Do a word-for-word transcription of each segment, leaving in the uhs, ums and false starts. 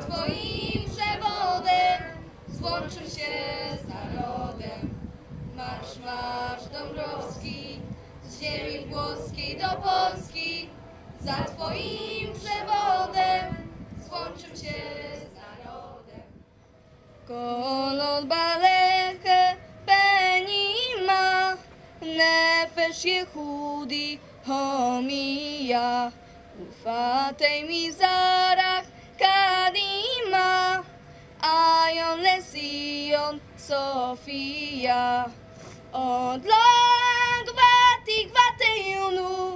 Twoim przewodem złączył się z narodem. Marsz, marsz Dąbrowski, z ziemi włoskiej do Polski, za Twoim przewodem złączył się z narodem. Kolon baleche penima, nefesh Yehudi homia, ufatei mizarach kadima, ayon lesion Sofia. עוד בתקווה תהינו,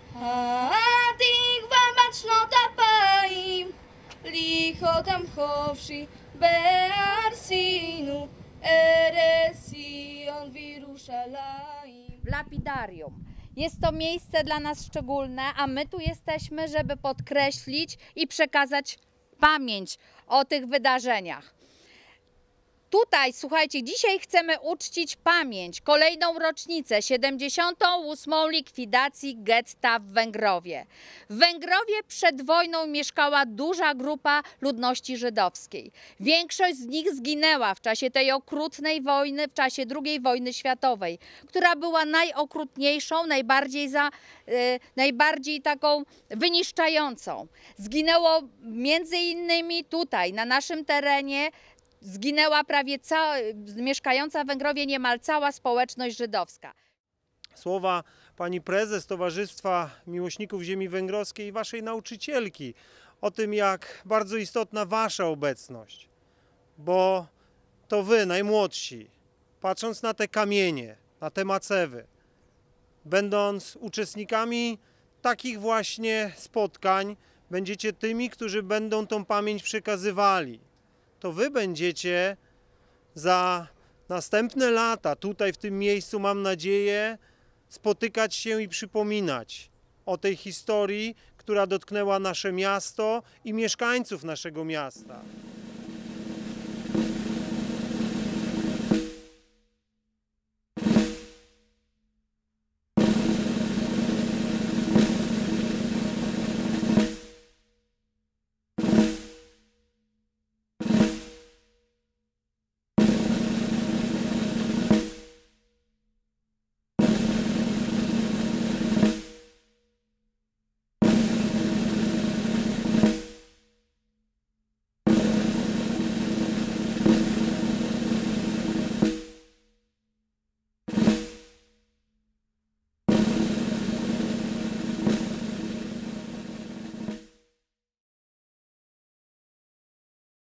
התקווה בת שנות אפיים, לחיות עם חופשי בארצנו, ארץ ציון וירושלים. Lapidarium. Jest to miejsce dla nas szczególne, a my tu jesteśmy, żeby podkreślić i przekazać pamięć o tych wydarzeniach. Tutaj, słuchajcie, dzisiaj chcemy uczcić pamięć, kolejną rocznicę, siedemdziesiątą ósmą likwidacji getta w Węgrowie. W Węgrowie przed wojną mieszkała duża grupa ludności żydowskiej. Większość z nich zginęła w czasie tej okrutnej wojny, w czasie drugiej wojny światowej, która była najokrutniejszą, najbardziej, za, e, najbardziej taką wyniszczającą. Zginęło między innymi tutaj, na naszym terenie, zginęła prawie cała, mieszkająca w Węgrowie niemal cała społeczność żydowska. Słowa pani prezes Towarzystwa Miłośników Ziemi Węgrowskiej i waszej nauczycielki o tym, jak bardzo istotna wasza obecność, bo to wy, najmłodsi, patrząc na te kamienie, na te macewy, będąc uczestnikami takich właśnie spotkań, będziecie tymi, którzy będą tą pamięć przekazywali. To wy będziecie za następne lata tutaj w tym miejscu, mam nadzieję, spotykać się i przypominać o tej historii, która dotknęła nasze miasto i mieszkańców naszego miasta.